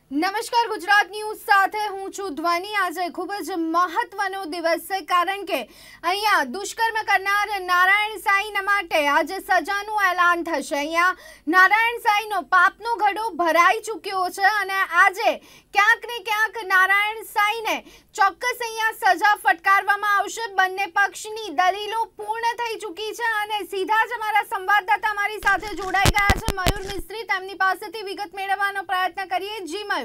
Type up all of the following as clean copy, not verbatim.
નમસ્કાર ગુજરાત ન્યૂઝ સાથે હું છું ધ્વની। આજે ખૂબ જ મહત્વનો દિવસ છે કારણ કે અહીંયા દુષ્કર્મ કરનાર નારાયણ સાંઈ માટે આજે સજાનું એલાન થશે। અહીંયા નારાયણ સાંઈનો પાપનો ઘડો ભરાઈ ચૂક્યો છે અને આજે ક્યાંક ને ક્યાંક નારાયણ સાંઈને ચોક્કસ અહીંયા સજા ફટકારવામાં આવશે। બંને પક્ષની દલીલો પૂર્ણ થઈ ચૂકી છે અને સીધા જ અમારા સંવાદદાતા અમારી સાથે જોડાઈ ગયા છે મયુર મિસ્ત્રી। તેમની પાસેથી વિગત મેળવવાનો પ્રયત્ન કરીએ। જી મયુર।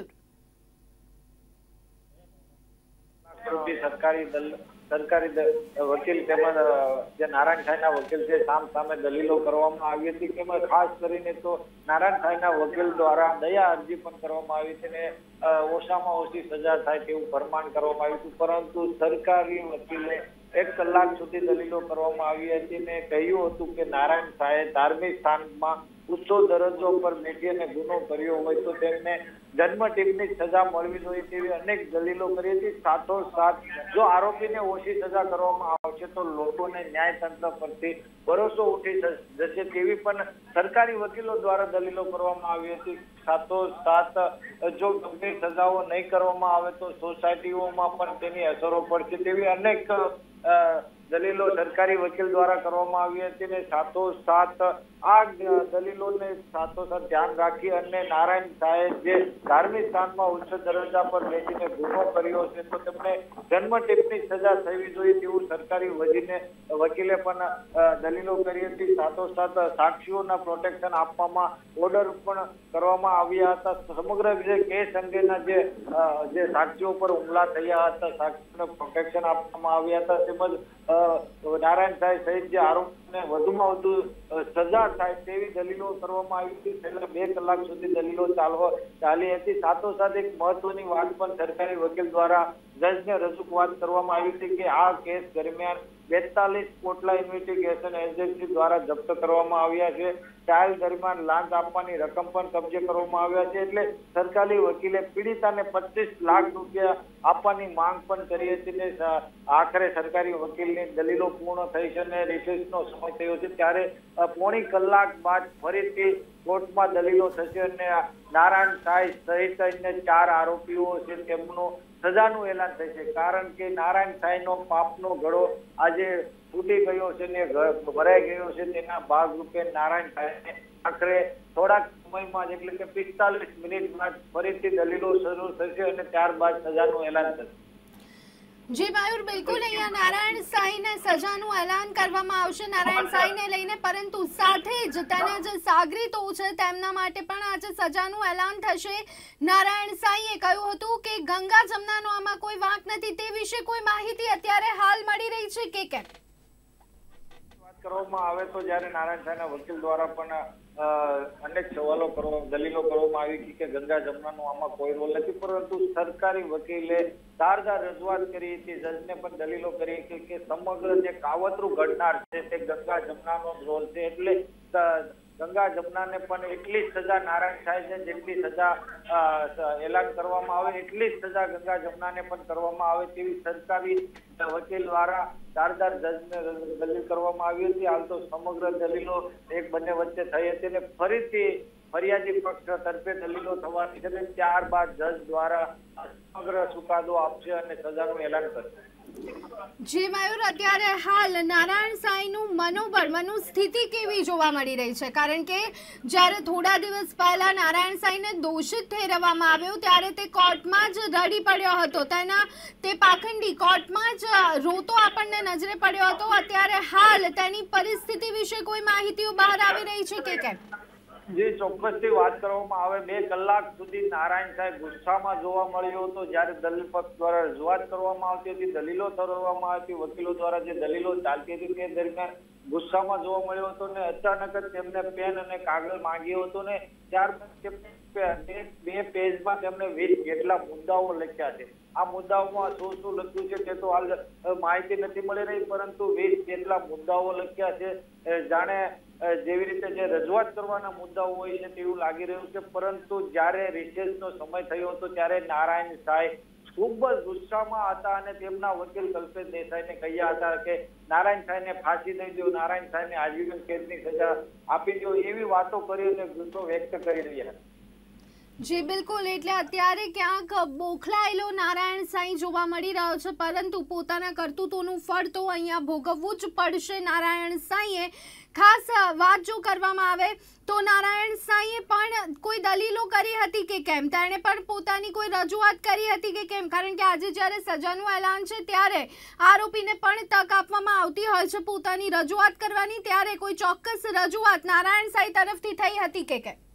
સરકારી વકીલ તેમજ જે નારાયણ સાંઈના વકીલ છે સામે દલીલો કરવામાં આવી હતી। તેમાં ખાસ કરીને તો નારાયણ સાંઈના વકીલ દ્વારા દયા અરજી પણ કરવામાં આવી હતી ને ઓછામાં ઓછી સજા થાય તેવું ફરમાન કરવામાં આવ્યું હતું, પરંતુ સરકારી વકીલે 1 કલાક સુધી દલીલો કરવામાં આવી હતી ને કહ્યું હતું કે નારાયણ સાંઈએ ધાર્મિક સ્થાનમાં ઉચ્ચ દરજ્જો પર બેઠી અને ગુનો કર્યો હોય તો તેમને જન્મટીપની સજા મળવી જોઈએ તેવી અનેક દલીલો કરી હતી। સાથોસાથ જો આરોપીને ઓછી સજા કરવામાં આવશે તો લોકોને ન્યાયતંત્ર પરથી ભરોસો ઉઠી જશે તેવી પણ સરકારી વકીલો દ્વારા દલીલો કરવામાં આવી હતી। સાથોસાથ જો ગંભીર સજાઓ નહીં કરવામાં આવે તો સોસાયટીઓમાં પણ તેની અસરો પડશે તેવી અનેક દલીલો સરકારી વકીલ દ્વારા કરવામાં આવી હતી ને સાથોસાથ આ દલીલોને સાથોસાથ ધ્યાન રાખી અને નારાયણ સાંઈએ જે ધાર્મિક સ્થાનમાં ઉચ્ચ દરજ્જા પર બેસીને ગુનો કર્યો છે તો તેમને જન્મટીપની સજા થવી જોઈએ તેવું સરકારી વકીલે પણ દલીલો કરી હતી। સાથોસાથ સાક્ષીઓના પ્રોટેક્શન આપવામાં ઓર્ડર પણ કરવામાં આવ્યા હતા। સમગ્ર જે કેસ અંગેના જે સાક્ષીઓ પર હુમલા થયા હતા સાક્ષીઓને પ્રોટેક્શન આપવામાં આવ્યા હતા તેમજ નારાયણ સાંઈ સહિત જે આરોપીને વધુમાં વધુ સજા થાય તેવી દલીલો કરવામાં આવી હતી। છેલ્લા 2 કલાક સુધી દલીલો ચાલી હતી। સાથોસાથ એક મહત્વની વાત પણ સરકારી વકીલ દ્વારા જજને રજૂઆત કરવામાં આવી હતી કે આ કેસ દરમિયાન 42 કોટલા ઇન્વેસ્ટિગેશન એજન્સી દ્વારા જપ્ત કરવામાં આવ્યા છે। ટ્રાયલ દરમિયાન લાંચ આપવાની રકમ પણ કબજે કરવામાં આવ્યા છે। એટલે સરકારી વકીલે પીડિતાને 25 લાખ રૂપિયા આપવાની માંગ પણ કરી હતી ને આખરે સરકારી વકીલની દલીલો પૂર્ણ થઈ છે અને રિસેસનો સમય થયો છે ત્યારે પોણી કલાક બાદ ફરીથી કોર્ટમાં દલીલો થશે અને નારાયણ સાંઈ સહિત અન્ય 4 આરોપીઓ છે તેમનું સજાનું એલાન થશે કારણ કે નારાયણ સાંઈનો પાપનો ઘડો આજે તૂટી ગયો છે ને ભરાઈ ગયો છે। તેના ભાગરૂપે નારાયણ સાંઈને આખરે થોડાક સમયમાં જ એટલે કે 45 મિનિટ બાદ ફરીથી દલીલો શરૂ થશે અને ત્યારબાદ સજાનું એલાન થશે। જી મયુર, બિલકુલ અહીંયા નારાયણ સાંઈને સજાનું એલાન કરવામાં આવશે નારાયણ સાંઈને લઈને, પરંતુ સાથે જ તેના જે સાગરીતો છે તેમના માટે પણ આજે સજાનું એલાન થશે। નારાયણ સાંઈએ કહ્યું હતું કે ગંગા જમનાનો આમાં કોઈ વાંક નથી, તે વિશે કોઈ માહિતી અત્યારે હાલ મળી રહી છે કે કેમ? વાત કરવામાં આવે તો જ્યારે નારાયણ સાંઈના વકીલ દ્વારા પણ અનેક સવાલો દલીલો કરવામાં આવી કે ગંગા જમનાનો આમાં કોઈ રોલ નથી, પરંતુ સરકારી વકીલે ધારદાર રજૂઆત કરી હતી, જજને પણ દલીલો કરી હતી કે સમગ્ર જે કાવતરું ઘડનાર છે તે ગંગા જમનાનો રોલ છે। એટલે ગંગા જમનાને પણ એટલી સજા નારાયણ સાંઈ છે જેટલી સજા એલાન કરવામાં આવે એટલી જ સજા ગંગા જમનાને પણ કરવામાં આવે તેવી સરકારી વકીલ દ્વારા ધારદાર જજને દલીલ કરવામાં આવી હતી। હાલ તો સમગ્ર દલીલો એક બંને વચ્ચે થઈ હતી અને ફરીથી ફરિયાદી પક્ષ તરફે દલીલો થવાની છે ત્યારબાદ જજ દ્વારા સમગ્ર ચુકાદો આપશે અને સજાનું એલાન કરશે। જી મયુર, અત્યારે હાલ નારાયણ સાંઈનું મનોસ્થિતિ કેવી જોવા મળી રહી છે? કારણ કે જ્યારે થોડા દિવસ પહેલા નારાયણ સાંઈને દોષિત ઠેરવવામાં આવ્યો ત્યારે તે કોર્ટમાં જ રડી પડ્યો હતો, તે પાખંડી કોર્ટમાં જ રોતો આપણને નજરે પડ્યો હતો। અત્યારે હાલ તેની પરિસ્થિતિ વિશે કોઈ માહિતીઓ બહાર આવી રહી છે કે કેમ? જે ચોક્કસથી વાત કરવામાં આવે 2 કલાક સુધી નારાયણ સાંઈ ગુસ્સામાં જોવા મળ્યો હતો। જ્યારે દલીલ પક્ષ દ્વારા રજૂઆત કરવામાં આવતી હતી, દલીલો કરવામાં આવતી, વકીલો દ્વારા જે દલીલો ચાલતી હતી તે દરમિયાન ગુસ્સામાં જોવા મળ્યો હતો ને અચાનક જ તેમને પેન અને કાગળ માંગ્યો હતો ને ત્યારબાદ 2 પેજમાં તેમણે 20 જેટલા મુદ્દાઓ લખ્યા છે। આ મુદ્દાઓમાં શું લખ્યું છે તે તો હાલ માહિતી નથી મળી રહી, પરંતુ 20 જેટલા મુદ્દાઓ લખ્યા છે। જાણે જેવી રીતે જે રજૂઆત કરવાના મુદ્દાઓ હોય છે તેવું લાગી રહ્યું છે, પરંતુ જ્યારે રિસેસનો સમય થયો હતો ત્યારે નારાયણ સાંઈ ખૂબ જ ગુસ્સામાં હતા અને તેમના વકીલ કલ્પેશ દેસાઈને કહ્યા હતા કે નારાયણ સાંઈને ફાંસી દઈ દો, નારાયણ સાંઈને આજીવન કેદની સજા આપી દો, એવી વાતો કરી અને ગુસ્સો વ્યક્ત કરી રહ્યા હતા। જી બિલકુલ, એટલે અત્યારે ક્યાંક બોખલાયેલો નારાયણ સાંઈ જોવા મળી રહ્યો છે, પરંતુ પોતાના કરતૂતોનું ફળ તો અહીંયા ભોગવવું જ પડશે નારાયણ સાંઈએ. ખાસ વાત જો કરવામાં આવે તો નારાયણ સાંઈએ પણ કોઈ દલીલો કરી હતી કે કેમ, તેણે પણ પોતાની કોઈ રજૂઆત કરી હતી કે કેમ? કારણ કે આજે જ્યારે સજાનું એલાન છે ત્યારે આરોપીને પણ તક આપવામાં આવતી હોય છે પોતાની રજૂઆત કરવાની, ત્યારે કોઈ ચોક્કસ રજૂઆત નારાયણ સાંઈ તરફથી થઈ હતી કે કેમ?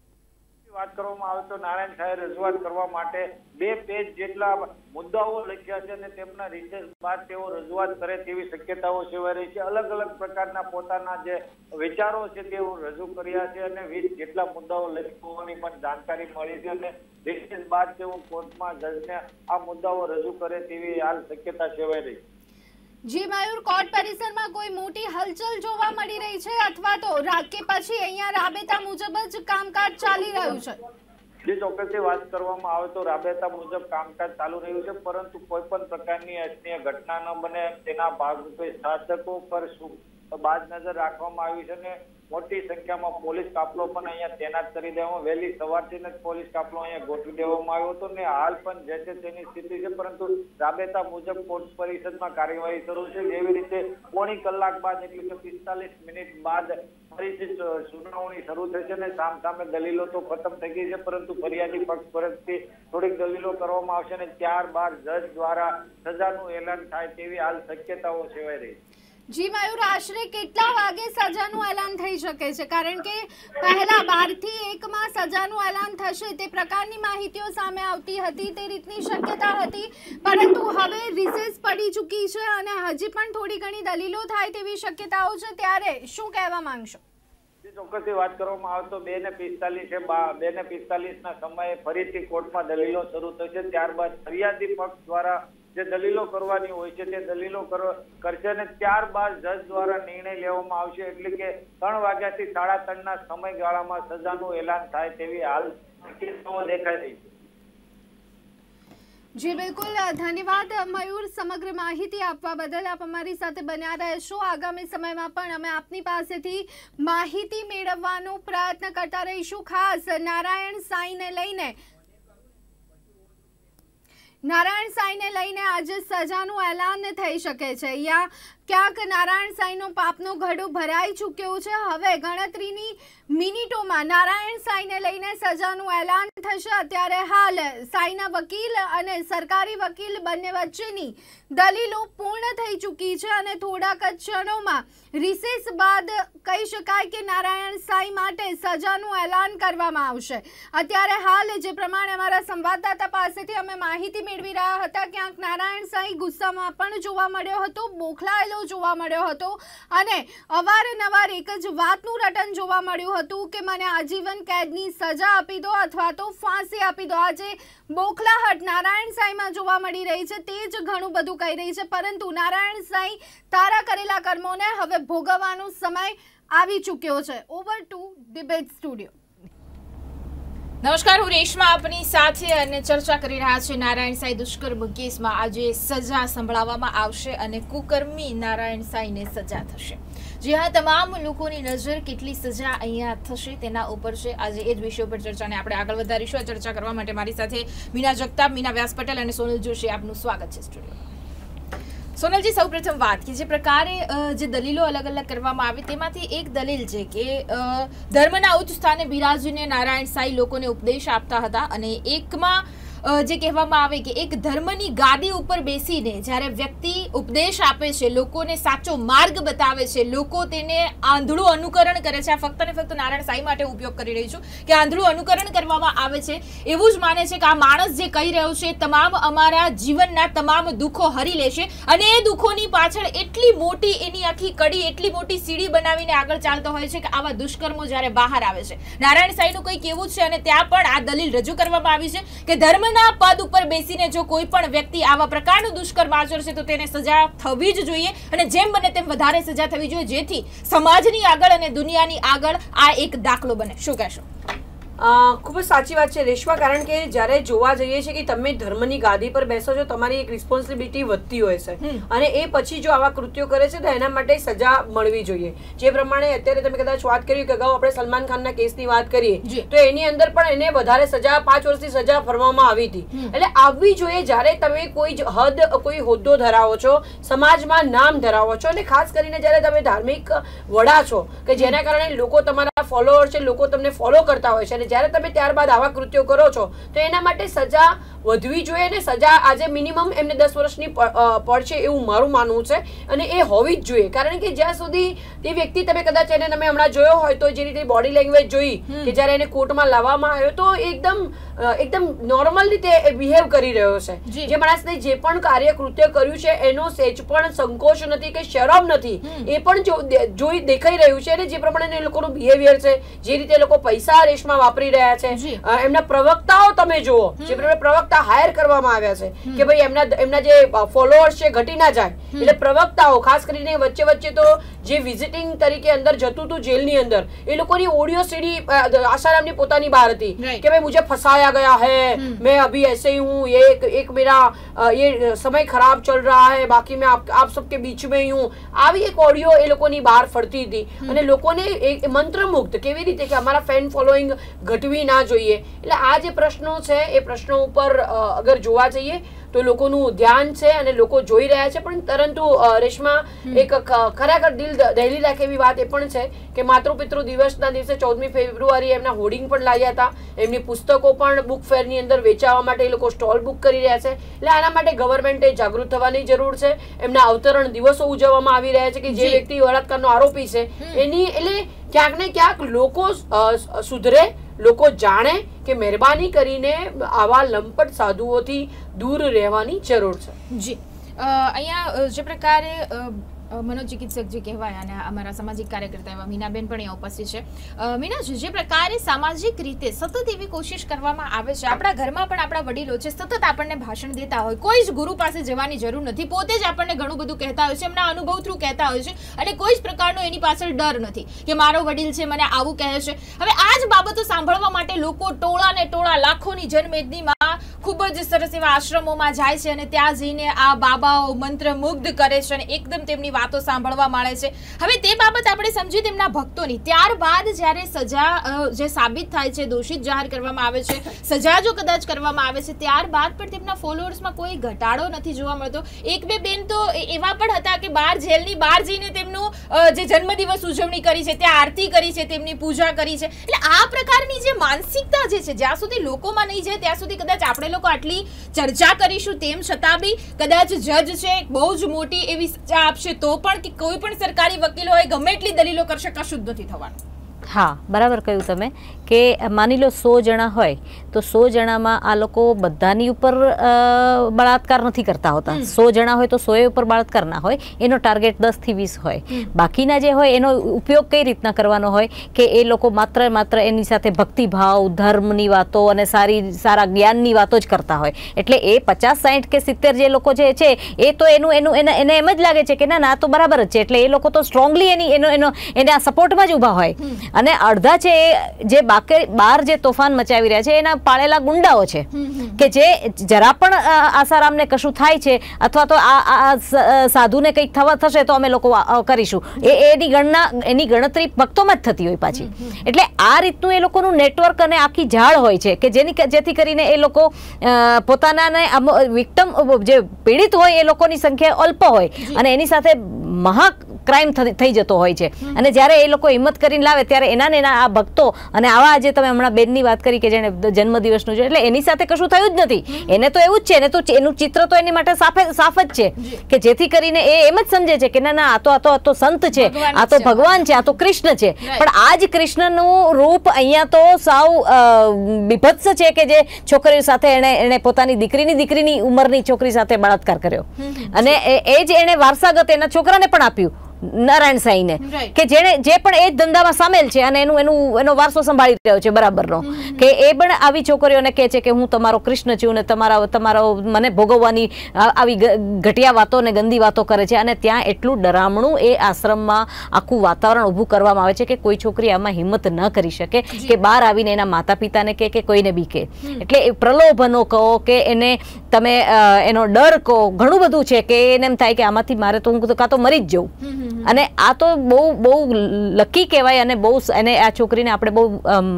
વાત કરવામાં આવે તો નારાયણ સાંઈએ રજૂઆત કરવા માટે 2 પેજ જેટલા મુદ્દાઓ લખ્યા છે અને તેમના રિસર્ચ બાદ તેઓ રજૂઆત કરે તેવી શક્યતાઓ સેવાઈ રહી છે. અલગ અલગ પ્રકારના પોતાના જે વિચારો છે તેઓ રજૂ કર્યા છે અને 20 જેટલા મુદ્દાઓ લખ્યા હોવાની પણ જાણકારી મળી છે અને રિસર્ચ બાદ તેઓ કોર્ટમાં જજને આ મુદ્દાઓ રજૂ કરે તેવી હાલ શક્યતા સેવાઈ રહી છે. જી મયુર, કોર્ટ પરિસરમાં કોઈ મોટી હલચલ જોવા મળી રહી છે અથવા તો કે પછી અહીંયા રાબેતા મુજબ જ કામકાજ ચાલી રહ્યું છે? જે ચોક્કસથી વાત કરવામાં આવે તો રાબેતા મુજબ કામકાજ ચાલુ રહ્યું છે, પરંતુ કોઈ પણ પ્રકારની અનિચ્છનીય ઘટના ન બને તેના ભાગરૂપે શાસકો પર બાજ નજર રાખવામાં આવી છે અને મોટી સંખ્યામાં પોલીસ કાફલો પણ અહીંયા તૈનાત કરી દેવામાં, વહેલી સવારથી જ પોલીસ કાફલો અહીંયા ગોઠવી દેવામાં આવ્યો હતો ને હાલ પણ જે છે તેની સ્થિતિ છે, પરંતુ રાબેતા મુજબ કોર્ટ પરિષદમાં કાર્યવાહી શરૂ છે. જેવી રીતે પોણી કલાક બાદ એટલે કે 45 મિનિટ બાદ ફરીથી સુનાવણી શરૂ થશે અને સામે દલીલો તો ખતમ થઈ ગઈ છે, પરંતુ ફરિયાદી પક્ષ પરથી થોડીક દલીલો કરવામાં આવશે અને ત્યારબાદ જજ દ્વારા સજાનું એલાન થાય તેવી હાલ શક્યતાઓ સેવાઈ રહી છે. જી મયુર, આશરે કેટલા વાગે સજાનું એલાન થઈ શકે છે? કારણ કે પહેલા 12 થી 1 માં સજાનું એલાન થશે તે પ્રકારની માહિતીઓ સામે આવતી હતી, તે રીતની શક્યતા હતી, પરંતુ હવે રિસેસ પડી ચૂકી છે અને હજી પણ થોડી ઘણી દલીલો થાય તેવી શક્યતાઓ છે, ત્યારે શું કહેવા માંગશો? ચોક્કસથી વાત કરવામાં આવે તો 2:45 છે, 2:45 ના સમયે ફરીથી કોર્ટમાં દલીલો શરૂ થશે. ત્યારબાદ ફરિયાદી પક્ષ દ્વારા જે દલીલો કરવાની હોય છે તે દલીલો કરશે અને ત્યારબાદ જજ દ્વારા નિર્ણય લેવામાં આવશે, એટલે કે 3 વાગ્યાથી 3:30 ના સમયગાળામાં સજાનું એલાન થાય તેવી હાલ શક્યતાઓ દેખાઈ રહી છે. જી બિલકુલ, ધન્યવાદ મયુર સમગ્ર માહિતી આપવા બદલ. આપ અમારી સાથે બન્યા રહેશો. આગામી સમયમાં પણ અમે આપની પાસેથી માહિતી મેળવવાનો પ્રયત્ન કરતા રહીશું. ખાસ નારાયણ સાંઈને લઈને આજે સજાનું એલાન થઈ શકે છે. યા ક્યાંક નારાયણ સાંઈનો પાપનો ઘડો ભરાઈ ચૂક્યો છે. હવે ગણતરીની મિનિટોમાં નારાયણ સાંઈને લઈને સજાનું એલાન થશે. અત્યારે હાલ સાંઈના વકીલ અને સરકારી વકીલ બંને વચ્ચેની દલીલો પૂર્ણ થઈ ચૂકી છે અને થોડાક જ ક્ષણોમાં રિસેસ બાદ કહી શકાય કે નારાયણ સાંઈ માટે સજાનું એલાન કરવામાં આવશે. અત્યારે હાલ જે પ્રમાણે અમારા સંવાદદાતા પાસેથી અમે માહિતી મેળવી રહ્યા હતા, ક્યાંક નારાયણ સાંઈ ગુસ્સામાં પણ જોવા મળ્યો હતો, બોખલાયેલો જોવા મળ્યો હતો અને અવારનવાર એક જ વાતનું રટન જોવા મળ્યું હતું કે મને આજીવન કેદની સજા આપી દો અથવા તો ફાંસી આપી દો. આજે બોખલાહટ નારાયણ સાંઈમાં જોવા મળી રહી છે, તે જ ઘણું બધું કહી રહી છે, પરંતુ નારાયણ સાંઈ તારા કરેલા કર્મોને હવે ભોગવવાનો સમય આવી ચૂક્યો છે. Over to debate studio. નમસ્કાર, હું રેશમા આપની સાથે અને ચર્ચા કરી રહ્યા છે નારાયણ સાંઈ દુષ્કર્મ કેસમાં આજે સજા સંભળાવવામાં આવશે અને કુકર્મી નારાયણ સાંઈને સજા થશે. જી હા, તમામ લોકોની નજર કેટલી સજા અહીંયા થશે તેના ઉપર છે. આજે એ જ વિષય ઉપર ચર્ચાને આપણે આગળ વધારીશું. આ ચર્ચા કરવા માટે મારી સાથે મીના જગતાપ, મીના વ્યાસ પટેલ અને સોનલ જોશી. આપનું સ્વાગત છે સ્ટુડિયોમાં. સોનલજી, સૌપ્રથમ વાત કે જે પ્રકારે જે દલીલો અલગ અલગ કરવામાં આવી તેમાંથી એક દલીલ છે કે ધર્મના ઉચ્ચ સ્થાને બિરાજીને નારાયણ સાંઈ લોકોને ઉપદેશ આપતા હતા અને એકમાં જે કહેવામાં આવે કે એક ધર્મની ગાદી ઉપર બેસીને જ્યારે વ્યક્તિ ઉપદેશ આપે છે, લોકોને સાચો માર્ગ બતાવે છે, લોકો તેને આંધળું અનુકરણ કરે છે. આ ફક્ત ને ફક્ત નારાયણ સાંઈ માટે ઉપયોગ કરી રહી છું કે આંધળું અનુકરણ કરવામાં આવે છે. એવું જ માને છે કે આ માણસ જે કહી રહ્યો છે તમામ અમારા જીવનના તમામ દુઃખો હરી લેશે અને એ દુઃખોની પાછળ એટલી મોટી એની આખી કડી, એટલી મોટી સીડી બનાવીને આગળ ચાલતો હોય છે કે આવા દુષ્કર્મો જ્યારે બહાર આવે છે. નારાયણ સાંઈનું કંઈક એવું છે અને ત્યાં પણ આ દલીલ રજૂ કરવામાં આવી છે કે ધર્મના પદ ઉપર બેસીને જો કોઈ પણ વ્યક્તિ આવા પ્રકારનું દુષ્કર્મ આચરશે તો તેને સજા થવી જ જોઈએ અને જેમ બને તેમ વધારે સજા થવી જોઈએ, જેથી સમાજની આગળ અને દુનિયાની આગળ આ એક દાખલો બને. શું કહેશો? ખૂબ જ સાચી વાત છે રેશમા, કારણ કે જ્યારે જોવા જઈએ છીએ કે તમે ધર્મની ગાદી પર બેસો છો, તમારી એક રિસ્પોન્સિબિલિટી વધતી હોય છે, અને એ પછી જો આવા કૃત્યો કરે છે તો એના માટે સજા મળવી જોઈએ. જે પ્રમાણે અત્યારે તમે કદાચ વાત કરી કે અગાઉ આપણે સલમાન ખાનના કેસની વાત કરીએ તો એની અંદર પણ એને વધારે સજા 5 વર્ષની સજા ફરવામાં આવી હતી. એટલે આવવી જોઈએ જ્યારે તમે કોઈ હદ કોઈ હોદ્દો ધરાવો છો, સમાજમાં નામ ધરાવો છો, અને ખાસ કરીને જ્યારે તમે ધાર્મિક વડા છો કે જેના કારણે લોકો તમારા ફોલોઅર છે, લોકો તમને ફોલો કરતા હોય છે, જ્યારે તમે ત્યારબાદ આવા કૃત્યો કરો છો તો એના માટે સજા વધવી જોઈએ, અને સજા આજે મિનિમમ એમને 10 વર્ષની પડશે એવું મારું માનવું છે, અને એ હોવી જ જોઈએ. કારણ કે જ્યાં સુધી તે વ્યક્તિ તમે કદાચ એને તમે હમણાં જોયો હોય તો જે રીતે બોડી લેંગ્વેજ જોઈ કે જ્યારે એને કોર્ટમાં લાવવામાં આવ્યો તો એકદમ નોર્મલ રીતે બિહેવ કરી રહ્યો છે. જે માણસને જે પણ કાર્ય કૃત્ય કર્યું છે એનો સેજ પણ સંકોચ નથી કે શરમ નથી, એ પણ જોઈ દેખાઈ રહ્યું છે. અને જે પ્રમાણે એ લોકોનું બિહેવિયર છે, જે રીતે લોકો પૈસા રેશમાં વાપરી રહ્યા છે, એમના પ્રવક્તાઓ તમે જુઓ, જે પ્રમાણે પ્રવક્તા હાયર કરવામાં આવ્યા છે કે ભાઈ એમના જે ફોલોઅર્સ છે ઘટી ના જાય, એટલે પ્રવક્તાઓ ખાસ કરીને વચ્ચે તો જે વિઝિટિંગ તરીકે અંદર જતું હતું જેલની અંદર, એ લોકોની ઓડિયો સીડી આસારામની પોતાની બહાર હતી કે ભાઈ મુझे फंसाया गया है, मैं अभी ऐसे ही हूँ, ये एक मेरा ये समय खराब चल रहा है, बाकी मैं आप सबके बीच में ही हूँ. આવી એક ઓડિયો એ લોકોની બહાર ફરતી હતી, અને લોકોને મંત્રમુગ્ધ કેવી રીતે કે અમારા ફેન ફોલોઈંગ ઘટવી ના જોઈએ. એટલે આ જે પ્રશ્નો છે એ પ્રશ્નો ઉપર અગર જોવા જઈએ તો લોકોનું ધ્યાન છે અને લોકો જોઈ રહ્યા છે. પણ પરંતુ રેશમા એક ખરેખર દિલ દહેલી રાખે એવી વાત એ પણ છે કે માતૃપિતૃ દિવસના દિવસે 14મી ફેબ્રુઆરી એમના હોર્ડિંગ પણ લાગ્યા હતા, એમની પુસ્તકો પણ બુક ફેરની અંદર વેચાવા માટે એ લોકો સ્ટોલ બુક કરી રહ્યા છે. એટલે આના માટે ગવર્મેન્ટે જાગૃત થવાની જરૂર છે. એમના અવતરણ દિવસો ઉજવવામાં આવી રહ્યા છે કે જે વ્યક્તિ બળાત્કારનો આરોપી છે એની, એટલે ક્યાંક ને ક્યાંક લોકો સુધરે, લોકો જાણે કે મહેરબાની કરીને આવા લંપટ સાધુઓથી દૂર રહેવાની જરૂર છે. જી, અહીંયા જે પ્રકારે મનોચિકિત્સક જે કહેવાય અને અમારા સામાજિક કાર્યકર્તા એવા મીનાબેન પણ અહીંયા ઉપસ્થિત છે. મીનાજી, જે પ્રકારે સામાજિક રીતે સતત એવી કોશિશ કરવામાં આવે છે, આપણા ઘરમાં પણ આપણા વડીલો છે સતત આપણને ભાષણ દેતા હોય, કોઈ જ ગુરુ પાસે જવાની જરૂર નથી, પોતે જ આપણને ઘણું બધું કહેતા હોય છે, એમના અનુભવ થ્રુ કહેતા હોય છે, અને કોઈ જ પ્રકારનો એની પાછળ ડર નથી કે મારો વડીલ છે મને આવું કહે છે. હવે આ જ બાબતો સાંભળવા માટે લોકો ટોળા ને ટોળા લાખોની જનમેદનીમાં ખૂબ જ સરસ એવા આશ્રમોમાં જાય છે, અને ત્યાં જઈને આ બાબાઓ મંત્રમુગ્ધ કરે છે અને એકદમ તેમની વાતો સાંભળવા મળે છે. હવે તે બાબત આપણે સમજી તેમના ભક્તોની, ત્યારબાદ જ્યારે સજા જે સાબિત થાય છે, દોષિત જાહેર કરવામાં આવે છે, સજા જો કદાચ કરવામાં આવે છે, ત્યારબાદ પણ તેમના ફોલોઅર્સમાં કોઈ ઘટાડો નથી જોવા મળતો. એક બે બેન તો એવા પણ હતા કે જેલની બહાર જઈને તેમનું જે જન્મદિવસ ઉજવણી કરી છે, ત્યાં આરતી કરી છે, તેમની પૂજા કરી છે. એટલે આ પ્રકારની જે માનસિકતા જે છે, જ્યાં સુધી લોકોમાં નહીં જાય ત્યાં સુધી કદાચ આપણે લોકો આટલી ચર્ચા કરીશું, તેમ છતાં બી કદાચ જજ છે બહુ જ મોટી એવી સજા આપશે તો પણ કે કોઈ પણ સરકારી વકીલ હોય ગમે એટલી દલીલો કરશે, કશું જ નથી થવાનું. હા, બરાબર કહ્યું તમે કે માની લો 100 જણા હોય તો 100 જણામાં આ લોકો બધાની ઉપર બળાત્કાર નથી કરતા હોતા. 100 જણા હોય તો 100 ઉપર બળાત્કાર ના હોય, એનો ટાર્ગેટ 10 થી 20 હોય. બાકીના જે હોય એનો ઉપયોગ કઈ રીતના કરવાનો હોય કે એ લોકો માત્ર એની સાથે ભક્તિભાવ, ધર્મની વાતો અને સારા જ્ઞાનની વાતો જ કરતા હોય. એટલે એ 50, 60 કે 70 જે લોકો જે છે એ તો એને એમ જ લાગે છે કે ના આ તો બરાબર જ છે, એટલે એ લોકો તો સ્ટ્રોંગલી એના સપોર્ટમાં જ ઊભા હોય. અને અડધા છે જે બહાર જે તોફાન મચાવી રહ્યા છે એના પાળેલા ગુંડાઓ છે કે જે જરા પણ આસારામને કશું થાય છે અથવા તો આ સાધુને કંઈક થશે તો અમે લોકો કરીશું, એની ગણતરી ભક્તોમાં જ થતી હોય પાછી. એટલે આ રીતનું એ લોકોનું નેટવર્ક અને આખી ઝાડ હોય છે કે જેથી કરીને એ લોકો પોતાનાને વિક્ટમ જે પીડિત હોય એ લોકોની સંખ્યા અલ્પ હોય અને એની સાથે મહા ક્રાઇમ થઈ જતો હોય છે. અને જ્યારે એ લોકો હિંમત કરીને લાવે ત્યારે એના આ ભક્તો અને આવા આજે તમે હમણાં બેનની વાત કરી કે જેને જન્મદિવસનું છે, એટલે એની સાથે કશું થયું જ નથી, એને તો એવું જ છે, એને તો એનું ચિત્ર તો એની માટે સાફ જ છે કે જેથી કરીને એ એમ જ સમજે છે કે ના આ તો સંત છે, આ તો ભગવાન છે, આ તો કૃષ્ણ છે. પણ આ જ કૃષ્ણનું રૂપ અહીંયા તો સાવ બીભત્સ છે કે જે છોકરીઓ સાથે એને પોતાની દીકરીની ઉંમરની છોકરી સાથે બળાત્કાર કર્યો, અને એ જ એને વારસાગત એના છોકરાને પણ આપ્યું. નારાયણ સાંઈને, કે જે પણ એ જ ધંધામાં સામેલ છે અને એનો વારસો સંભાળી રહ્યો છે બરાબરનો, કે એ પણ આવી છોકરીઓને કહે છે કે હું તમારો કૃષ્ણ છું ને તમારો મને ભોગવવાની આવી ઘટિયા વાતો ને ગંદી વાતો કરે છે. અને ત્યાં એટલું ડરામણું એ આશ્રમમાં આખું વાતાવરણ ઊભું કરવામાં આવે છે કે કોઈ છોકરી આમાં હિંમત ન કરી શકે કે બહાર આવીને એના માતા પિતાને કે કોઈને બી કે. એટલે એ પ્રલોભનો કહો કે એને તમે એનો ડર કહો, ઘણું બધું છે કે એને એમ થાય કે આમાંથી મારે તો હું કાં તો મરી જ જઉં. અને આ તો બહુ લકી કહેવાય અને બહુ એને આ છોકરીને આપણે બહુ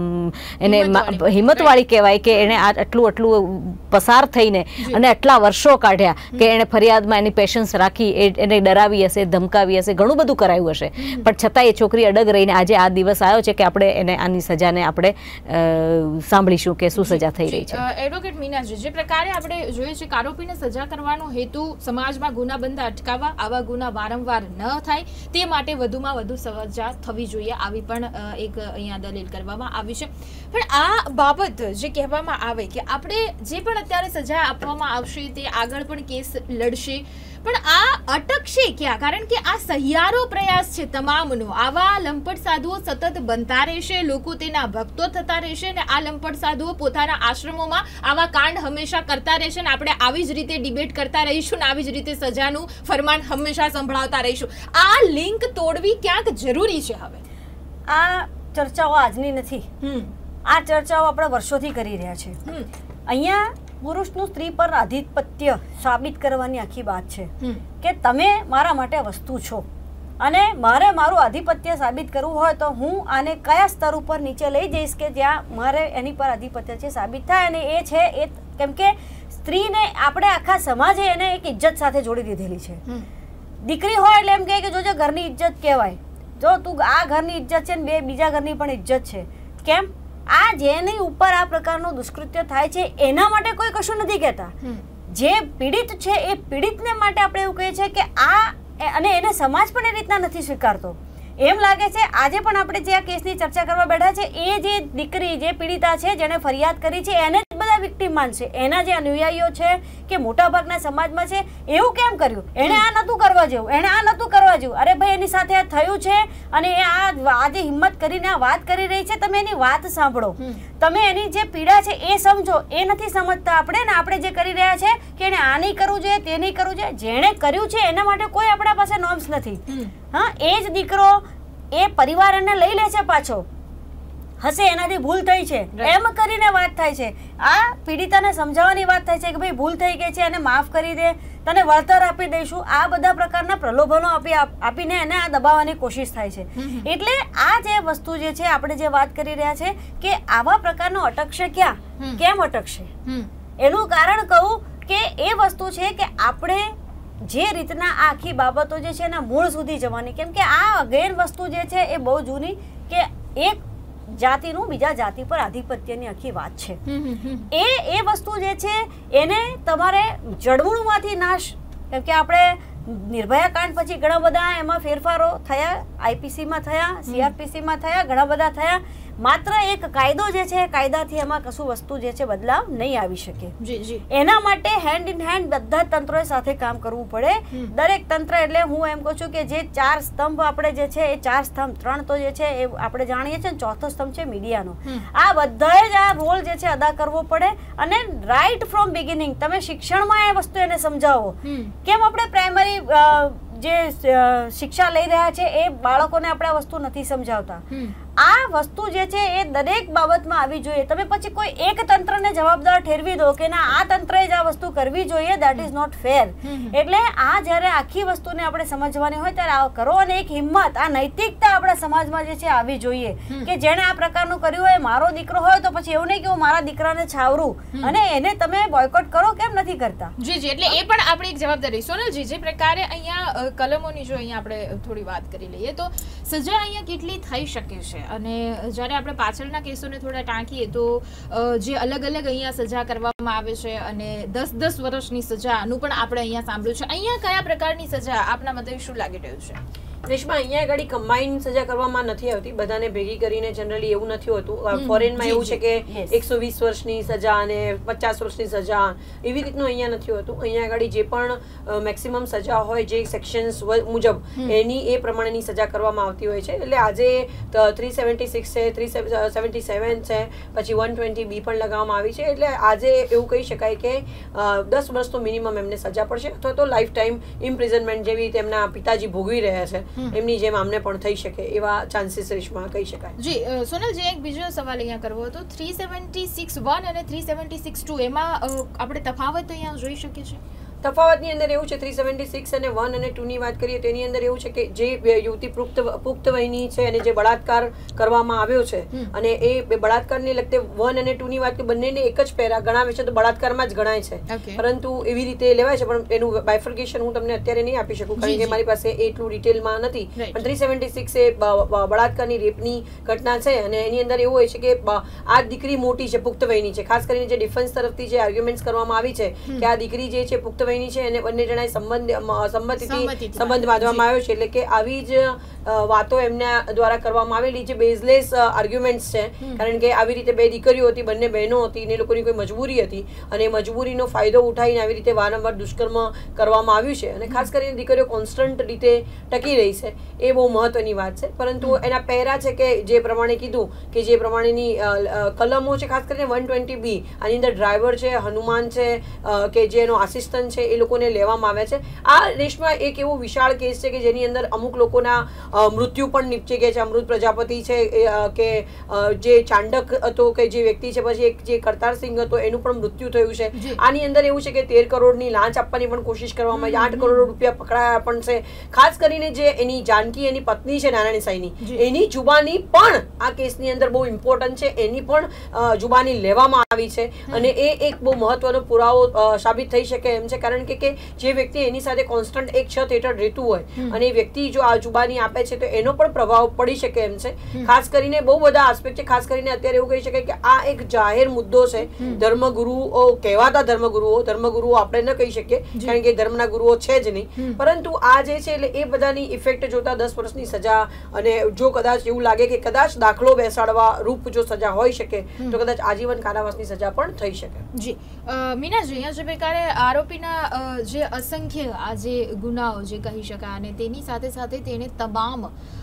એને હિંમતવાળી કહેવાય કે એને આટલું પસાર થઈને અને આટલા વર્ષો કાઢ્યા કે એને ફરિયાદમાં એની પેશન્સ રાખી, એને ડરાવી હશે, ધમકાવી હશે, ઘણું બધું કરાયું હશે, પણ છતાં એ છોકરી અડગ રહીને આજે આ દિવસ આવ્યો છે કે આપણે એને આની સજાને આપણે સાંભળીશું કે શું સજા થઈ રહી છે. એડવોકેટ મીનાજી, જે પ્રકારે આપણે જોઈએ છે કે આરોપીને સજા કરવાનો હેતુ સમાજમાં ગુનાબંધ અટકાવવા, આવા ગુના વારંવાર ન થાય તે માટે વધુમાં વધુ સજા થવી જોઈએ, આવી પણ એક અહીંયા દલીલ કરવામાં આવી છે. પણ આ બાબત જે કહેવામાં આવે કે આપણે જે પણ અત્યારે સજા આપવામાં આવશે તે આગળ પણ કેસ લડશે, પણ આ અટકશે ક્યાં? કારણ કે આ સહિયારો પ્રયાસ છે તમામનો. આવા લંપટ સાધુઓ સતત બનતા રહેશે, લોકો તેના ભક્તો થતા રહેશે અને આ લંપટ સાધુઓ પોતાના આશ્રમોમાં આવા કાંડ હંમેશા કરતા રહેશે અને આપણે આવી જ રીતે ડિબેટ કરતા રહીશું અને આવી જ રીતે સજાનું ફરમાન હંમેશા સંભળાવતા રહીશું. આ લિંક તોડવી ક્યાંક જરૂરી છે. હવે આ ચર્ચાઓ આજની નથી, આ ચર્ચાઓ આપણે વર્ષોથી કરી રહ્યા છે. અહીંયા પુરુષનું સ્ત્રી પર આધિપત્ય સાબિત કરવાની આખી વાત છે કે તમે મારા માટે વસ્તુ છો અને મારે મારું આધિપત્ય સાબિત કરવું હોય તો હું આને કયા સ્તર ઉપર નીચે લઈ જઈશ કે જ્યાં મારે એની પર આધિપત્ય છે સાબિત થાય. અને એ છે એ કેમ કે સ્ત્રીને આપણે આખા સમાજે એને એક ઇજ્જત સાથે જોડી દીધેલી છે. દીકરી હોય એટલે એમ કહે કે જોજો ઘરની ઇજ્જત કહેવાય, જો તું આ ઘરની ઇજ્જત છે ને બીજા ઘરની પણ ઇજ્જત છે. કેમ? આ જેની ઉપર આ પ્રકારનું દુષ્કૃત્ય થાય છે એના માટે કોઈ કશું નથી કહેતા. જે પીડિત છે એ પીડિતને માટે આપણે એવું કહીએ છીએ કે આ, અને એને સમાજ પણ એ રીતના નથી સ્વીકારતો. એમ લાગે છે આજે પણ આપણે જે આ કેસની ચર્ચા કરવા બેઠા છે એ જે દીકરી જે પીડિતા છે જેણે ફરિયાદ કરી છે એને જ બધા વિક્ટીમ માનશે. એના જે અનુયાયીઓ છે કે મોટાભાગના સમાજમાં છે એવું કેમ કર્યું, એણે આ નહોતું કરવા જેવું, એણે આ નહોતું કરવા જેવું. અરે ભાઈ એની સાથે આ થયું છે અને એ આજે હિંમત કરીને આ વાત કરી રહી છે, તમે એની વાત સાંભળો, તમે એની જે પીડા છે એ સમજો. એ નથી સમજતા આપણે ને આપણે જે કરી રહ્યા છે કે એને આ નહીં કરવું જોઈએ, તે નહીં કરવું જોઈએ. જેણે કર્યું છે એના માટે કોઈ આપણા પાસે નોર્મ્સ નથી. હા, એ જ દીકરો એ પરિવાર એને લઈ લે છે પાછો, હશે એનાથી ભૂલ થઈ છે એમ કરીને વાત થાય છે. આ પીડિતાને સમજાવવાની વાત થાય છે કે ભાઈ ભૂલ થઈ ગઈ છે એને માફ કરી દે, તને વળતર આપી દઈશું. આ બધા પ્રકારના પ્રલોભનો આપીને એને આ દબાવવાની કોશિશ થાય છે. એટલે આ જે વસ્તુ જે છે આપણે જે વાત કરી રહ્યા છે કે આવા પ્રકારનો અટકશે ક્યાં, કેમ અટકશે? એનું કારણ કહું કે એ વસ્તુ છે કે આપણે જે રીતના આ આખી બાબતો જે છે એના મૂળ સુધી જવાની, કેમ કે આ અગેન વસ્તુ જે છે એ બહુ જૂની કે એક જાતિનું બીજા જાતિ પર આધિપત્યની આખી વાત છે. એ વસ્તુ જે છે એને તમારે જડમૂળમાંથી નાશ, કેમ કે આપણે નિર્ભયા કાંડ પછી ઘણા બધા એમાં ફેરફારો થયા, આઈપીસીમાં થયા, સીઆરપીસીમાં થયા, ઘણા બધા થયા. માત્ર એક કાયદો જે છે કાયદાથી એમાં કશું વસ્તુ જે છે બદલાવ નહીં આવી શકે. એના માટે હેન્ડ ઇન હેન્ડ બધા તંત્રોએ સાથે કામ કરવું પડે. દરેક તંત્ર એટલે હું એમ કહું છું કે જે 4 સ્તંભ આપણે જે છે એ 4 સ્તંભ, 3 તો જે છે એ આપણે જાણીએ છીએ, ચોથો સ્તંભ છે મીડિયાનો. આ બધાએ જ આ રોલ જે છે અદા કરવો પડે અને રાઈટ ફ્રોમ બિગિનિંગ તમે શિક્ષણમાં એ વસ્તુ એને સમજાવો. કેમ આપણે પ્રાઇમરી જે શિક્ષા લઈ રહ્યા છે એ બાળકોને આપણે આ વસ્તુ નથી સમજાવતા. આ વસ્તુ જે છે એ દરેક બાબતમાં આવી જોઈએ. તમે પછી કોઈ એક તંત્રને જવાબદાર ઠેરવી દો કે ના આ તંત્રએ જ આ વસ્તુ કરવી જોઈએ, દેટ ઇઝ નોટ ફેર. એટલે આ જ્યારે આખી વસ્તુને આપણે સમજવાની હોય ત્યારે આ કરો અને એક હિંમત, આ નૈતિકતા આપણા સમાજમાં જે છે આવી જોઈએ કે જેણે આ પ્રકારનું કર્યું હોય મારો દીકરો હોય તો પછી એવું નહીં કે હું મારા દીકરાને છાવરું અને એને તમે બોયકોટ કરો, કેમ નથી કરતા? જી જી, એટલે એ પણ આપણે એક જવાબદારી. સોનલજી, જે પ્રકારે અહીંયા કલમોની જો અહીંયા આપણે થોડી વાત કરી લઈએ તો સજા અહીંયા કેટલી થઈ શકે છે? અને જ્યારે આપણે પાછળના કેસોને થોડા ટાંકીએ તો જે અલગ અલગ અહીંયા સજા કરવામાં આવે છે અને 10-10 વર્ષની સજાનું પણ આપણે અહીંયા સાંભળ્યું છે. અહીંયા કયા પ્રકારની સજા આપના મતે શું લાગી રહ્યું છે? રેશમા, અહીંયા આગળ કમ્બાઇન્ડ સજા કરવામાં નથી આવતી, બધાને ભેગી કરીને જનરલી એવું નથી હોતું. ફોરેનમાં એવું છે કે 120 વર્ષની સજા અને 50 વર્ષની સજા એવી રીતનું અહીંયા નથી હોતું. અહીંયા આગળ જે પણ મેક્સિમમ સજા હોય જે સેક્શન્સ મુજબ એની એ પ્રમાણેની સજા કરવામાં આવતી હોય છે. એટલે આજે 376 છે, 377 છે, પછી 120B પણ લગાવવામાં આવી છે. એટલે આજે એવું કહી શકાય કે 10 વર્ષ તો મિનિમમ એમને સજા પડશે, અથવા તો લાઈફ ટાઈમ ઇમ્પ્રિઝનમેન્ટ જેવી તેમના પિતાજી ભોગવી રહ્યા છે એમની જેમ આમને પણ થઈ શકે એવા ચાન્સીસ રેશમાં કહી શકાય. જી સોનલજી, એક બીજો સવાલ અહીંયા કરવો હતો. 376(1) અને 376(2) એમાં આપણે તફાવત અહીંયા જોઈ શકીએ છીએ. તફાવતની અંદર એવું છે 376 અને 1 અને 2 ની વાત કરીએ તો એની અંદર એવું છે કે જે યુવતી પુખ્ત વયની છે અને જે બળાત્કાર કરવામાં આવ્યો છે અને એ બળાત્કારને લગતે 1 અને 2 ની વાત બંનેને એક જ પહેરા ગણાવે છે તો બળાત્કારમાં જ ગણાય છે, પરંતુ એવી રીતે લેવાય છે. પણ એનું બાયફર્ગેશન હું તમને અત્યારે નહીં આપી શકું કારણ કે મારી પાસે એટલું ડિટેલમાં નથી. પણ 376 એ બળાત્કારની રેપની ઘટના છે અને એની અંદર એવું હોય છે કે આ દીકરી મોટી છે, પુખ્ત વયની છે. ખાસ કરીને જે ડિફેન્સ તરફથી જે આર્ગ્યુમેન્ટ્સ કરવામાં આવી છે કે આ દીકરી જે છે પુખ્ત વયની છે અને બંને જણાએ સંમતિથી સંબંધ બાંધવામાં આવ્યો છે. એટલે કે આવી જ વાતો એમના દ્વારા કરવામાં આવેલી જે બેઝલેસ આર્ગ્યુમેન્ટ્સ છે, કારણ કે આવી રીતે બે દીકરીઓ હતી, બંને બહેનો હતી ને એ લોકોની કોઈ મજબૂરી હતી અને મજબૂરીનો ફાયદો ઉઠાવીને આવી રીતે વારંવાર દુષ્કર્મ કરવામાં આવ્યું છે. અને ખાસ કરીને દીકરીઓ કોન્સ્ટન્ટ રીતે ટકી રહી છે એ બહુ મહત્વની વાત છે. પરંતુ એના પહેરા છે કે જે પ્રમાણે કીધું કે જે પ્રમાણેની કલમો છે, ખાસ કરીને 120B આની અંદર ડ્રાઈવર છે, હનુમાન છે કે જે એનો આસિસ્ટન્ટ છે, એ લોકોને લેવામાં આવ્યા છે. આ દેશમાં એક એવો વિશાળ કેસ છે કે જેની અંદર અમુક લોકોના મૃત્યુ પણ નીપજી ગયા છે. અમૃત પ્રજાપતિ છે કે જે ચાંડક હતો કે જે વ્યક્તિ છે, પછી એક જે કરતારસિંહ હતો એનું પણ મૃત્યુ થયું છે. આની અંદર એવું છે કે 13 કરોડની લાંચ આપવાની પણ કોશિશ કરવામાં આવી, 8 કરોડ રૂપિયા પકડાયા પણ છે. ખાસ કરીને જે એની જાનકી એની પત્ની છે નારાયણ સાઈની, એની જુબાની પણ આ કેસની અંદર બહુ ઇમ્પોર્ટન્ટ છે. એની પણ જુબાની લેવામાં આવી છે અને એ એક બહુ મહત્વનો પુરાવો સાબિત થઈ શકે એમ છે. કારણ કે જે વ્યક્તિ એની સાથે કોન્સ્ટન્ટ એક છત હેઠળ રહેતું હોય અને એ વ્યક્તિ જો આ જુબાની આપે છે તો એનો પણ પ્રભાવ પડી શકે એમ છે. ખાસ કરીને બહુ બધા આસ્પેક્ટ છે. ખાસ કરીને અત્યારે એવું કહી શકાય કે આ એક જાહેર મુદ્દો છે. ધર્મગુરુઓ કહેવાતા ધર્મગુરુઓ આપણે ન કહી શકીએ કારણ કે ધર્મના ગુરુઓ છે જ નહીં, પરંતુ આ જે છે એટલે એ બધાની ઇફેક્ટ જોતા 10 વર્ષની સજા અને જો કદાચ એવું લાગે કે કદાચ દાખલો બેસાડવા રૂપ જો સજા હોઈ શકે તો કદાચ આજીવન કારાવાસની સજા પણ થઈ શકે. જી મીનાજી, અહીંયા જે પ્રકારે આરોપીના જે અસંખ્ય આ જે ગુનાઓ જે કહી શકાય અને તેની સાથે સાથે તેણે તમામ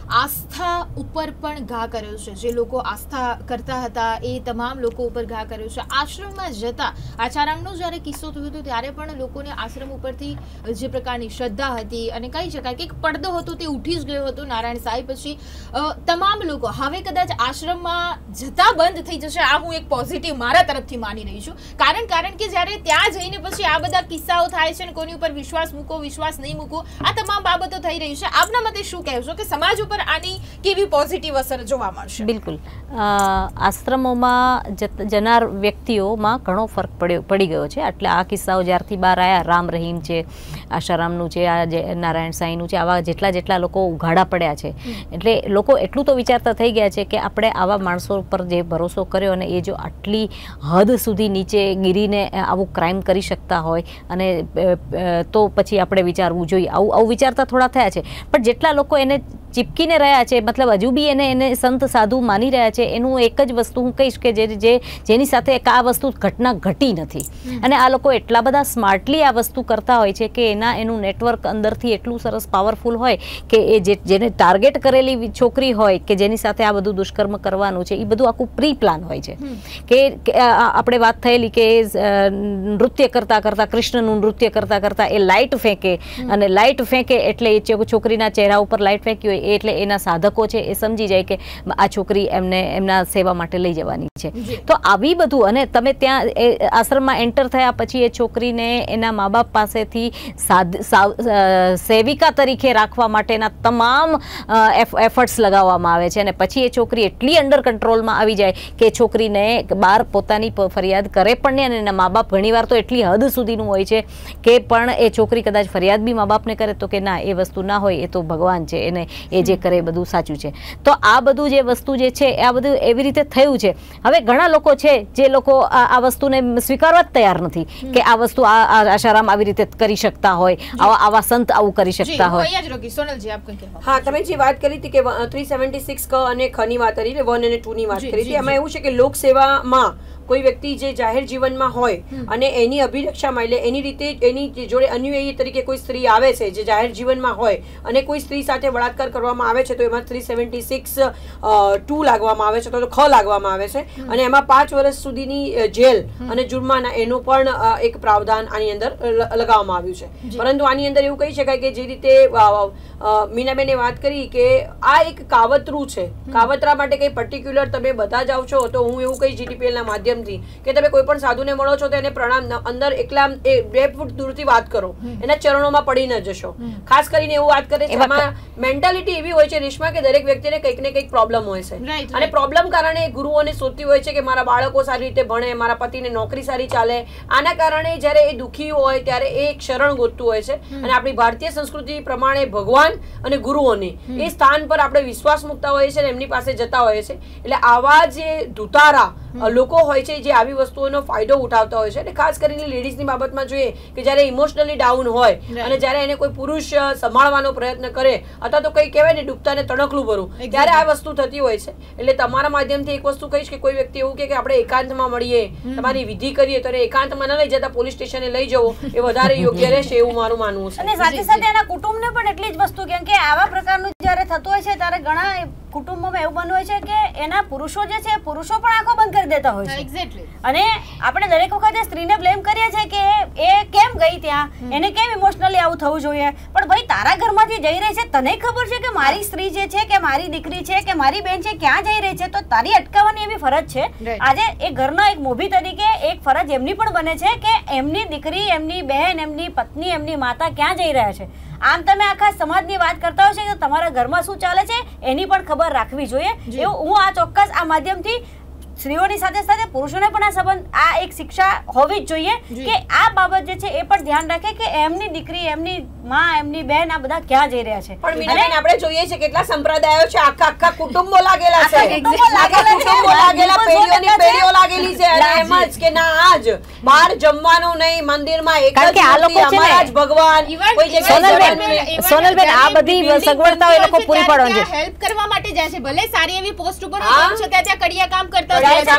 આસ્થા ઉપર પણ ઘા કર્યો છે. જે લોકો આસ્થા કરતા હતા એ તમામ લોકો ઉપર ઘા કર્યો છે. આશ્રમમાં જતા આચારામનો જ્યારે કિસ્સો થયો હતો ત્યારે પણ લોકોને આશ્રમ ઉપરથી જે પ્રકારની શ્રદ્ધા હતી અને કહી શકાય કે એક પડદો હતો તે ઉઠી જ ગયો હતો નારાયણ સાંઈ પછી. તમામ લોકો હવે કદાચ આશ્રમમાં જતા બંધ થઈ જશે, આ હું એક પોઝિટિવ મારા તરફથી માની રહી છું. કારણ કે જ્યારે ત્યાં જઈને પછી આ બધા કિસ્સાઓ થાય છે ને કોની ઉપર વિશ્વાસ મૂકો, વિશ્વાસ નહીં મૂકો, આ તમામ બાબતો થઈ રહી છે. આપના મતે શું કહેશો કે સમાજ ઉપર આની કેવી પોઝિટિવ અસર જોવા મળશે? બિલકુલ, આશ્રમોમાં જનાર વ્યક્તિઓમાં ઘણો ફરક પડી ગયો છે. એટલે આ કિસ્સાઓ જ્યારથી બહાર આવ્યા, રામ રહીમ છે, આશારામનું છે, આ જે નારાયણ સાંઈનું છે, આવા જેટલા લોકો ઉઘાડા પડ્યા છે એટલે લોકો એટલું તો વિચારતા થઈ ગયા છે કે આપણે આવા માણસો ઉપર જે ભરોસો કર્યો અને એ જો આટલી હદ સુધી નીચે ગીરીને આવું ક્રાઇમ કરી શકતા હોય અને તો પછી આપણે વિચારવું જોઈએ. આવું વિચારતા થોડા થયા છે. પણ જેટલા લોકો એને ચીપકીને રહ્યા છે, મતલબ હજુ બી એને સંત સાધુ માની રહ્યા છે, એનું એક જ વસ્તુ હું કહીશ કે જેની સાથે આ વસ્તુ ઘટના ઘટી નથી અને આ લોકો એટલા બધા સ્માર્ટલી આ વસ્તુ કરતા હોય છે કે એનું નેટવર્ક અંદરથી એટલું સરસ પાવરફુલ હોય કે એ જેને ટાર્ગેટ કરેલી છોકરી હોય કે જેની સાથે આ બધું દુષ્કર્મ કરવાનું છે એ બધું આખું પ્રી પ્લાન હોય છે. કે આપણે વાત થયેલી કે નૃત્ય કરતા કરતા, કૃષ્ણનું નૃત્ય કરતા કરતા એ લાઇટ ફેંકે અને લાઇટ ફેંકે એટલે એ છોકરીના ચહેરા ઉપર લાઇટ ફેંકી હોય એટલે એના સાધકો છે એ સમજી જાય કે આ છોકરી એમના સેવા માટે લઈ જવાની છે. તો આવી બધું અને તમે ત્યાં આશ્રમમાં એન્ટર થયા પછી એ છોકરીને એના મા બાપ પાસેથી સેવિકા તરીકે રાખવા માટેના તમામ એફર્ટ્સ લગાવવામાં આવે છે અને પછી એ છોકરી એટલી અંડર કંટ્રોલમાં આવી જાય કે છોકરીને બહાર પોતાની ફરિયાદ કરે પણ નહીં અને એના મા બાપ ઘણીવાર તો એટલી હદ સુધીનું હોય છે કે પણ એ છોકરી કદાચ ફરિયાદ બી મા બાપને કરે તો કે ના એ વસ્તુ ના હોય, એ તો ભગવાન છે, એને એ જે કરે એ બધું સાચું છે. તો આ બધું જે વસ્તુ જે છે આ બધું એવી રીતે થયું છે. હવે ઘણા લોકો છે જે લોકો આ વસ્તુને સ્વીકારવા જ તૈયાર નથી કે આ વસ્તુ આશારામ આવી રીતે કરી શકતા હોય, આવા સંત આવું કરી શકતા હોય. હા, તમે જે વાત કરી હતી કે 376 ક અને ખ ની વાત કરી, 1 અને 2 ની વાત કરી હતી, એમાં એવું છે કે લોકસેવામાં કોઈ વ્યક્તિ જે જાહેર જીવનમાં હોય અને એની અભિરક્ષામાં, એટલે એની રીતે એની જોડે અન્યાયી તરીકે કોઈ સ્ત્રી આવે છે જે જાહેર જીવનમાં હોય અને કોઈ સ્ત્રી સાથે બળાત્કાર કરવામાં આવે છે તો એમાં 376 2 લાગવામાં આવે છે, તો ખ લાગવામાં આવે છે અને એમાં 5 વર્ષ સુધીની જેલ અને જુર્માના એનું પણ એક પ્રાવધાન આની અંદર લગાવવામાં આવ્યું છે. પરંતુ આની અંદર એવું કહી શકાય કે જે રીતે મીનાબેને વાત કરી કે આ એક કાવતરું છે, કાવતરા માટે કઈ પર્ટિક્યુલર તમે બધા જ આવ છો, તો હું એવું કહીશ GTPL ના માધ્યમ કે તમે કોઈ પણ સાધુને મળો છો તો એને પ્રણામ અંદર એકલા 2 ફૂટ દૂરથી વાત કરો, એના ચરણોમાં પડી ન જશો. ખાસ કરીને એવું વાત કરે છે, એમાં મેન્ટાલિટી એવી હોય છે રેશમા કે દરેક વ્યક્તિને કંઈક ને કંઈક પ્રોબ્લેમ હોય છે અને પ્રોબ્લેમ કારણે ગુરુઓને શોધતી હોય છે કે મારા બાળકો સારી રીતે ભણે, મારા પતિને નોકરી સારી ચાલે. આના કારણે જ્યારે એ દુઃખી હોય ત્યારે એ એક શરણ ગોતતું હોય છે અને આપણી ભારતીય સંસ્કૃતિ પ્રમાણે ભગવાન અને ગુરુઓને એ સ્થાન પર આપણે વિશ્વાસ મૂકતા હોઈએ છીએ અને એમની પાસે જતા હોઈએ છીએ. એટલે આવા જે ધુતારા લોકો હોય છે જે આવી વસ્તુઓનો ફાયદો ઉઠાવતા હોય છે. અને ખાસ કરીને લેડીઝની બાબતમાં જોઈએ કે જ્યારે ઇમોશનલી ડાઉન હોય અને જ્યારે એને કોઈ પુરુષ સંભાળવાનો પ્રયત્ન કરે અથવા તો કઈ કહેવાય ને ડૂબતાને તણકલું ભરું, ત્યારે આ વસ્તુ થતી હોય છે. એટલે તમારા માધ્યમથી એક વસ્તુ કહીશ કે કોઈ વ્યક્તિ એવું કે આપણે એકાંતમાં મળીએ, તમારી વિધિ કરીએ, તો એકાંતમાં ન લઈ જતા પોલીસ સ્ટેશને લઈ જવો એ વધારે યોગ્ય રહેશે એવું મારું માનવું છે. અને સાથે સાથે એના કુટુંબને પણ એટલી જ વસ્તુ, કેમ કે આવા પ્રકારનું જ્યારે થતું હોય છે ત્યારે ઘણા કુટુંબોમાં એવું બનવું હોય છે કે એના પુરુષો જે છે પુરુષો પણ આંખો બંધ કરી દેતા હોય છે. અને આપણે દરેક વખતે સ્ત્રીને બ્લેમ કરીએ છીએ કે એ કેમ ગઈ ત્યાં, એને કેમ ઇમોશનલી આવું થવું જોઈએ. પણ ભાઈ તારા ઘરમાંથી જઈ રહી છે, તને ખબર છે કે મારી સ્ત્રી જે છે કે મારી દીકરી છે કે મારી બેન છે ક્યાં જઈ રહી છે, તો તારી અટકાવવાની એવી ફરજ છે. આજે એ ઘરના એક મોભી તરીકે એક ફરજ એમની પણ બને છે કે એમની દીકરી, એમની બહેન, એમની પત્ની, એમની માતા ક્યાં જઈ રહ્યા છે. આમ તમે આખા સમાજની વાત કરતા હોય છે કે તમારા ઘરમાં શું ચાલે છે એની પણ ખબર રાખવી જોઈએ. એવું હું આ ચોક્કસ આ માધ્યમથી સ્ત્રીઓની સાથે સાથે પુરુષોને પણ આ સંબંધ આ એક શિક્ષા હોવી જ જોઈએ કે આ બાબત જે છે એ પણ ધ્યાન રાખે કે એમની દીકરી, એમની માં, એમની બહેન આ બધા ક્યાં જઈ રહ્યા છે. પણ મીનાબેન આપણે જોઈએ છે કેટલા સંપ્રદાયો છે, આખા કુટુંબો લાગેલા છે, કુટુંબો લાગેલા, પેઢીઓની પેઢીઓ લાગેલી છે અને એમ જ કે ના આજ બહાર જમવાનું નહીં, મંદિરમાં એક જ અમારા જ ભગવાન. કોઈ જગ્યાએ સોનલબેન આ બધી સગવડતાઓ એ લોકો પૂરી પાડવાની છે, હેલ્પ કરવા માટે જાય છે. ભલે સારી એવી પોસ્ટ ઉપર હોય છે ત્યાં કડિયા કામ કરતા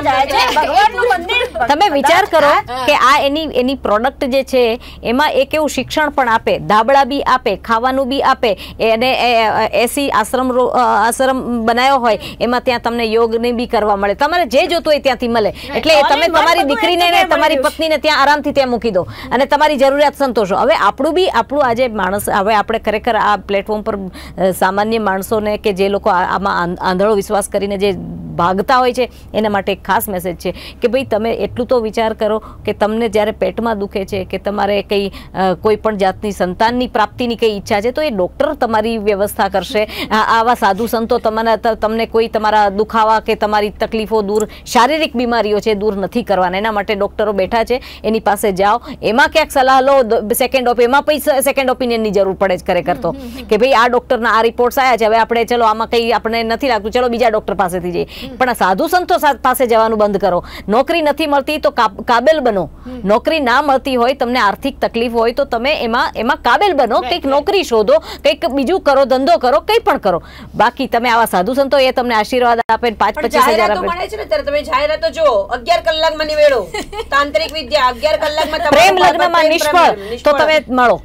તમે વિચાર કરો કે આ એની પ્રોડક્ટ જે છે એમાં એક એવું શિક્ષણ પણ આપે, ધાબળા બી આપે, ખાવાનું બી આપે, એને એસી આશ્રમ બનાવ્યો હોય એમાં ત્યાં તમને યોગને બી કરવા મળે, તમારે જે જોતું હોય ત્યાંથી મળે. એટલે તમે તમારી દીકરીને ને તમારી પત્નીને ત્યાં આરામથી ત્યાં મૂકી દો અને તમારી જરૂરિયાત સંતોષો. હવે આપણું આજે માણસ, હવે આપણે ખરેખર આ પ્લેટફોર્મ પર સામાન્ય માણસોને કે જે લોકો આમાં આંધળો વિશ્વાસ કરીને જે ભાગતા હોય છે એના માટે એક ખાસ મેસેજ છે કે ભાઈ તમે એટલું તો વિચાર કરો કે તમને જ્યારે પેટમાં દુખે છે કે તમારે કંઈ કોઈ પણ જાતની સંતાનની પ્રાપ્તિની કંઈ ઈચ્છા છે તો એ ડૉક્ટર તમારી વ્યવસ્થા કરશે. આવા સાધુ સંતો તમને કોઈ તમારા દુખાવા કે તમારી તકલીફો દૂર, શારીરિક બીમારીઓ છે દૂર નથી કરવાના, એના માટે ડૉક્ટરો બેઠા છે, એની પાસે જાઓ, એમાં ક્યાંક સલાહ લો, એમાં પછી સેકન્ડ ઓપિનિયનની જરૂર પડે જ ખરેખર તો કે ભાઈ આ ડૉક્ટરના આ રિપોર્ટ્સ આવ્યા છે, હવે આપણે ચલો આમાં કંઈ આપણે નથી લાગતું, ચલો બીજા ડૉક્ટર પાસેથી જઈએ. પણ સાધુ સંતો પાસે જવાનું બંધ કરો. નોકરી નથી મળતી તો કાબેલ બનો. નોકરી ના મળતી હોય, તમને આર્થિક તકલીફ હોય તો તમે એમાં કાબેલ બનો, કંઈક નોકરી શોધો, કંઈક બીજું કરો, ધંધો કરો, કંઈ પણ કરો. બાકી તમે આવા સાધુ સંતો એ તમને આશીર્વાદ આપે 5-25 હજાર મળે છે ને ત્યારે તમે જાહેરાતો જો 11 કલાકમાં નિવેડો, તાંત્રિક વિદ્યા 11 કલાકમાં, પ્રેમ લગ્નમાં નિષ્ફળ તો તમે મળો.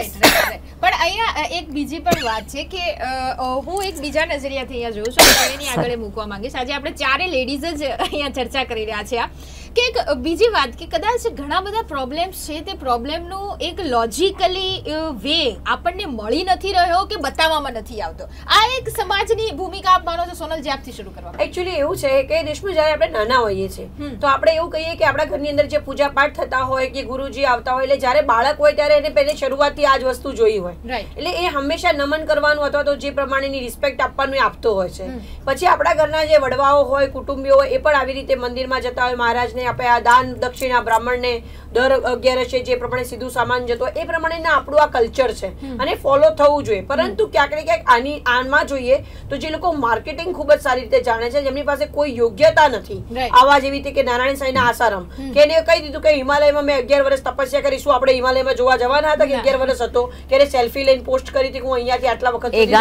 પણ અહીંયા એક બીજી પણ વાત છે કે હું એક બીજા નજરિયાથી અહીંયા જોઉં છું, એની આગળ મૂકવા માંગીશ. આજે આપણે ચારે લેડીઝ જ અહીંયા ચર્ચા કરી રહ્યા છે કે એક બીજી વાત કે કદાચ ઘણા બધા પ્રોબ્લેમ્સ છે, તે પ્રોબ્લેમનું એક લોજિકલી વે આપણને મળી નથી રહ્યો કે બતાવવામાં નથી આવતો. આ એક સમાજની ભૂમિકા આપ માનો છો સોનલ, જે આપથી શરૂ કરવા. એકચ્યુઅલી એવું છે કે રેશમા જ્યારે આપણે નાના હોઈએ છીએ તો આપણે એવું કહીએ કે આપણા ઘરની અંદર જે પૂજા પાઠ થતા હોય કે ગુરુજી આવતા હોય, એટલે જ્યારે બાળક હોય ત્યારે એને પહેલે શરૂઆતથી આ જ વસ્તુ જોઈ હોય, એટલે એ હંમેશા નમન કરવાનું અથવા તો જે પ્રમાણેની રિસ્પેક્ટ આપવાનું આપતો હોય છે. પછી આપણા ઘરના જે વડવાઓ હોય, કુટુંબીઓ હોય, એ પણ આવી રીતે મંદિરમાં જતા હોય, મહારાજને આપે આ દાન દક્ષિણા બ્રાહ્મણને દર 11 જે પ્રમાણે સીધું સામાન જતો એ પ્રમાણેના આપણું આ કલ્ચર છે અને ફોલો થવું જોઈએ. પરંતુ ક્યાંક ને ક્યાંક આમાં જોઈએ તો જે લોકો માર્કેટિંગ ખૂબ જ સારી રીતે જાણે છે, જેમની પાસે કોઈ યોગ્યતા નથી, આવા જેવી રીતે કે નારાયણ સાંઈના આસારામ, કે એને કહી દીધું કે હિમાલયમાં મેં 11 વર્ષ તપસ્યા કરીશું, આપણે હિમાલયમાં જોવા જવાના હતા કે 11 વર્ષ હતો, કે સેલ્ફી લઈને પોસ્ટ કરી હતી કે હું અહીંયાથી આટલા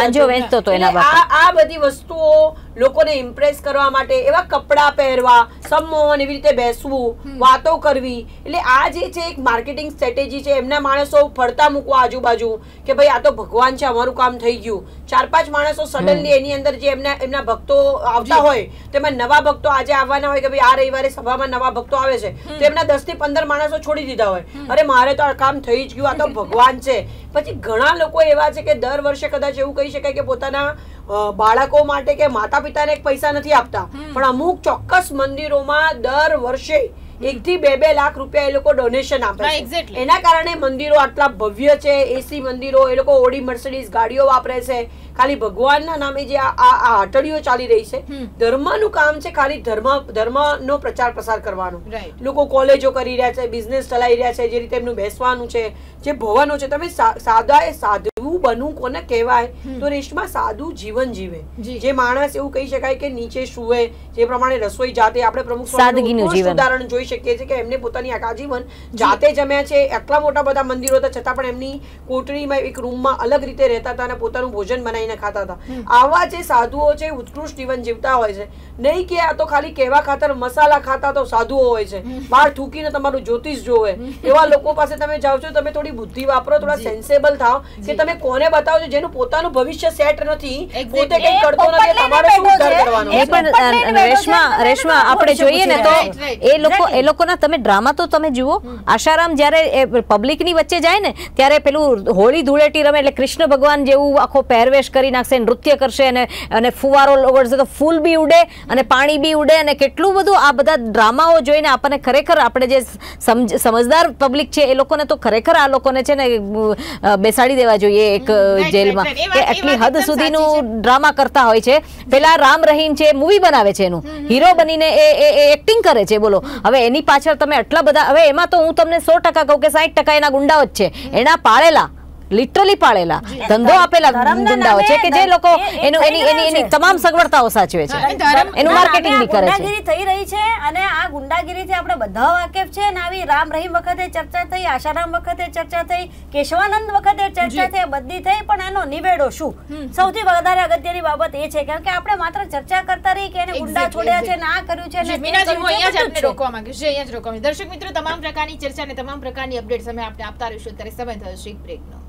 વખત. આ બધી વસ્તુઓ લોકોને ઇમ્પ્રેસ કરવા માટે એવા કપડા પહેરવા, સમમોહન એવી રીતે બેસવું, વાતો કરવી, એટલે આ જે છે એક માર્કેટિંગ સ્ટ્રેટેજી છે. એમના માણસો ફરતા મૂકવા આજુબાજુ કે ભાઈ આ તો ભગવાન છે, અમારું કામ થઈ ગયું. 4-5 માણસો સડનલી એની અંદર જે એમના ભક્તો આવતા હોય તેમાં નવા ભક્તો આજે આવવાના હોય કે ભાઈ આ રવિવારે સભામાં નવા ભક્તો આવે છે, તો એમના 10 થી 15 માણસો છોડી દીધા હોય, અરે મારે તો આ કામ થઈ જ ગયું, આ તો ભગવાન છે. પછી ઘણા લોકો એવા છે કે દર વર્ષે કદાચ એવું કહી શકાય કે પોતાના બાળકો માટે કે માતા પિતાને પૈસા નથી આપતા, પણ અમુક ચોક્કસ મંદિરોમાં દર વર્ષે 1 થી 2 લાખ રૂપિયા એ લોકો ડોનેશન આપે છે. એના કારણે મંદિરો આટલા ભવ્ય છે, એસી મંદિરો, એ લોકો ઓડી મર્સિડીઝ ગાડીઓ વાપરે છે, ખાલી ભગવાનના નામે જે આ હટડીઓ ચાલી રહી છે. ધર્મનું કામ છે ખાલી ધર્મનો પ્રચાર પ્રસાર કરવાનો. લોકો કોલેજો કરી રહ્યા છે, બિઝનેસ ચલાવી રહ્યા છે, જે રીતે એમનું બેસવાનું છે, જે ભવનો છે. તમે સાધુ બનવું કોને કહેવાય તો રેશમા સાદું જીવન જીવે. જે માણસ એવું કહી શકાય કે નીચે સુવે, જે પ્રમાણે રસોઈ જાતે, આપણે પ્રમુખ ઉદાહરણ જોઈ શકીએ છીએ કે એમને પોતાની આખા જીવન જાતે જમ્યા છે. આટલા મોટા બધા મંદિરો હતા છતાં પણ એમની કોટડીમાં એક રૂમમાં અલગ રીતે રહેતા હતા અને પોતાનું ભોજન બનાવીને ખાતા હતા. આવા જે સાધુઓ છે ઉત્કૃષ્ટ જીવન જીવતા હોય છે. નહીં કે આ તો ખાલી કહેવા ખાતર મસાલા ખાતા તો સાધુઓ હોય છે, બહાર થૂકીને તમારું જ્યોતિષ જોવે. એવા લોકો પાસે તમે જાઓ છો, તમે થોડી બુદ્ધિ વાપરો, થોડા સેન્સેબલ થાઓ કે તમે કોને બતાવો છો જેનું પોતાનું ભવિષ્ય સેટ નથી, પોતે કઈ કરતો નથી, તમારે શું ઉદ્ધાર કરવાનો. એ પણ રેશમા આપણે જોઈએ ને તો એ લોકોના તમે ડ્રામા તો તમે જુઓ. આશારામ જ્યારે પબ્લિક ની વચ્ચે જાય ને ત્યારે પેલું હોળી ધૂળેટી રમે એટલે કૃષ્ણ ભગવાન જેવું આખો પહેરવેશ કરી નાખશે, નૃત્ય કરશે અને ફુવારો ઓગળશે તો ફૂલ બી ઉડે અને પાણી બી ઉડે અને કેટલું બધું. આ બધા ડ્રામાઓ જોઈને આપણને ખરેખર આપણે જે સમજદાર પબ્લિક છે એ લોકોને તો ખરેખર આ લોકોને છે ને બેસાડી દેવા જોઈએ એક જેલમાં, કે આટલી હદ સુધીનું ડ્રામા કરતા હોય છે. પેલા રામ રહીમ છે, મૂવી બનાવે છે, એનું હીરો બનીને એ એક્ટિંગ કરે છે. બોલો હવે એની પાછળ તમે આટલા બધા, હવે એમાં તો હું તમને 100% કહું કે 60% એના ગુંડાઓ જ છે, એના પાળેલા, લિટરલી પાળેલા, ધંધો આપેલા ગુંડાઓ છે કે જે લોકો એની તમામ સગવડતાઓ સાચવે છે, એનું માર્કેટિંગ બી કરે છે. ગુંડાગીરી થઈ રહી છે અને આ ગુંડાગીરીથી આપણે બધા વાકેફ છે. અને આવી રામ રહીમ વખતે ચર્ચા થઈ, આશારામ વખતે ચર્ચા થઈ, કેશવાનંદ વખતે ચર્ચા થઈ, બધી થઈ, પણ એનો નિવેડો શું? સૌથી વધારે અગત્યની બાબત એ છે કેમ કે આપણે માત્ર ચર્ચા કરતા રહી કે એને ગુંડા છોડ્યા છે, ના કર્યું છે, દર્શક મિત્રો, તમામ પ્રકારની ચર્ચા અને તમામ પ્રકારની અપડેટ્સ અમે આપને આપતા રહીશું. અત્યારે સમય થયો છે બ્રેકનો.